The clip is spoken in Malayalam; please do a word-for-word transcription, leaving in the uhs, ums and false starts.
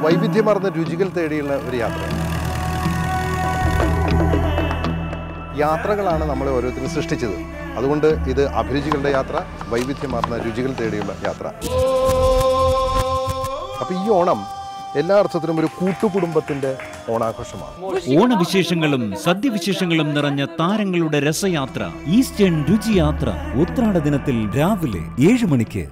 വൈവിധ്യമാർന്ന രുചികൾ തേടിയുള്ള ഒരു യാത്രയാണ്. യാത്രകളാണ് നമ്മളെ ഓരോരുത്തരും സൃഷ്ടിച്ചത്. അതുകൊണ്ട് ഇത് അഭിരുചികളുടെ യാത്ര, വൈവിധ്യമാർന്ന രുചികൾ തേടിയുള്ള യാത്ര. അപ്പോൾ ഈ ഓണം എല്ലാ അർത്ഥത്തിലും ഒരു കൂട്ടുകുടുംബത്തിന്റെ ഓണാഘോഷമാണ്. ഓണവിശേഷങ്ങളും സദ്യവിശേഷങ്ങളും നിറഞ്ഞ താരങ്ങളുടെ രസയാത്ര ഈസ്റ്റേൺ രുചിയാത്ര ഉത്രാട ദിനത്തിൽ രാവിലെ ഏഴ് മണിക്ക്.